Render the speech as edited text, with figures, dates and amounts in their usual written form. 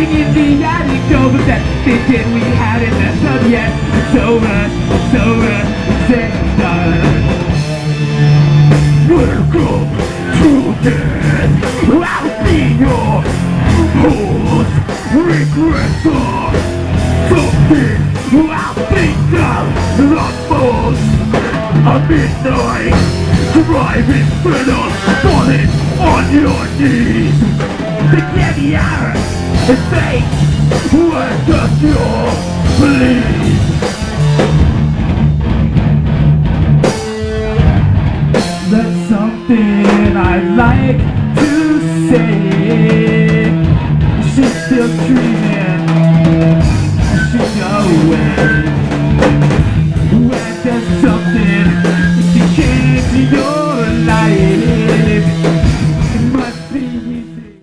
in the attic over that thinking we hadn't messed up yet. It's over, said done. Welcome to death. I'll be your host, regressor. Something I'll think of the most. A midnight driving spinner, falling on your knees. The caviar is fake. Where does your please? That's something I'd like to say. She's still dreaming. She's away. When there's something she came to your